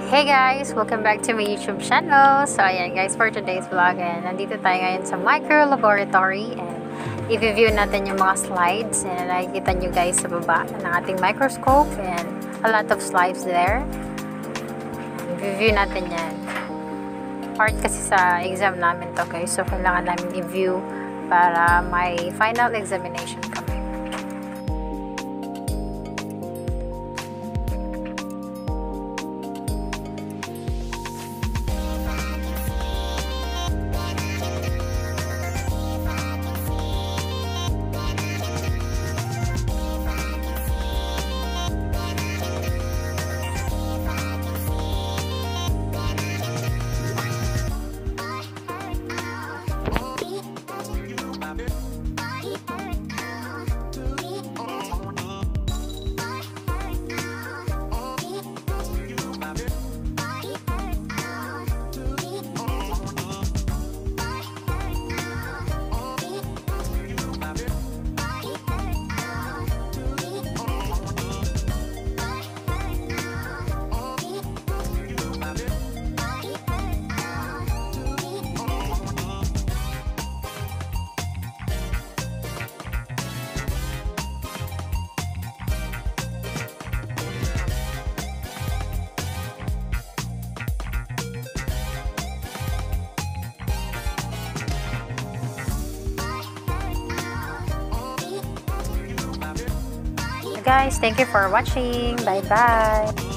Hey guys! Welcome back to my YouTube channel. So ayan guys, for today's vlog, and nandito tayo ngayon sa micro laboratory, and i-review natin yung mga slides and nakikita nyo guys sa baba ng ating microscope, and a lot of slides there. I-review natin yan. Part kasi sa exam namin to guys, so kailangan namin i-view para may final examination kami. Guys, thank you for watching. Bye bye.